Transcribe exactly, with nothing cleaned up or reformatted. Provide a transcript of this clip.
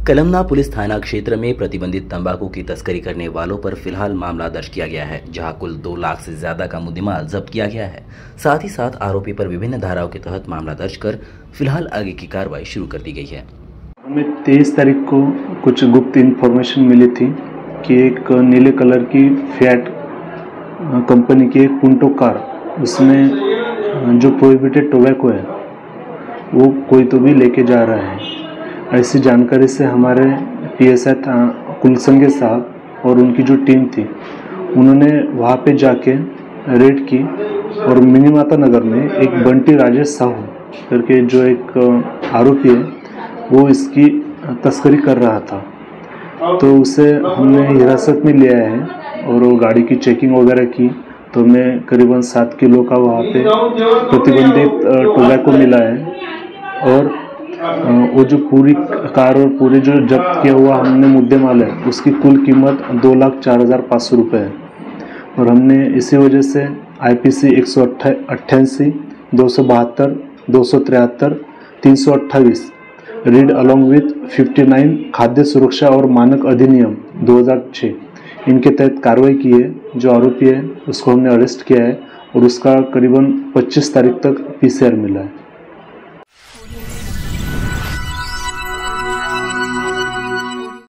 Kalamna police थाना क्षेत्र में प्रतिबंधित तंबाकू की तस्करी करने वालों पर फिलहाल मामला दर्ज किया गया है, जहां कुल दो लाख से ज्यादा का मुद्देमाल जब्त किया गया है। साथ ही साथ आरोपी पर विभिन्न धाराओं के तहत मामला दर्ज कर फिलहाल आगे की कार्रवाई शुरू कर दी गई है। हमें तेईस तारीख को कुछ गुप्त इंफॉर्मेशन मिली थी कि एक नीले कलर की फिएट कंपनी की एक पुंटो कार, उसमें जो प्रोहिबिटेड टोबैको है वो कोई तो भी लेके जा रहा है। ऐसी जानकारी से हमारे पीएसआई कुलसंगे साहब और उनकी जो टीम थी, उन्होंने वहाँ पे जाके रेड की और मिनीमाता नगर में एक बंटी राजेश साहू करके जो एक आरोपी है वो इसकी तस्करी कर रहा था, तो उसे हमने हिरासत में लिया है और वो गाड़ी की चेकिंग वगैरह की तो हमें करीबन सात किलो का वहाँ पे प्रतिबंधित टोबैको मिला है। और वो जो पूरी कार और पूरे जो जब्त किया हुआ हमने मुद्देमाल है उसकी कुल कीमत दो लाख चार हज़ार पाँच सौ रुपये है। और हमने इसी वजह से आईपीसी एक सौ अट्ठासी दो सौ बहत्तर दो सौ तिहत्तर तीन सौ अट्ठाईस रीड अलॉन्ग विथ उनसठ खाद्य सुरक्षा और मानक अधिनियम दो हज़ार छह इनके तहत कार्रवाई की है। जो आरोपी है उसको हमने अरेस्ट किया है और उसका करीबन पच्चीस तारीख तक पीसीआर मिला है।